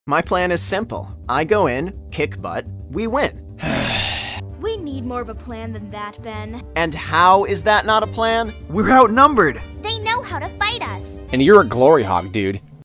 My plan is simple. I go in, kick butt, we win. We need more of a plan than that, Ben. And how is that not a plan? We're outnumbered. They know how to fight us. And you're a glory hog, dude.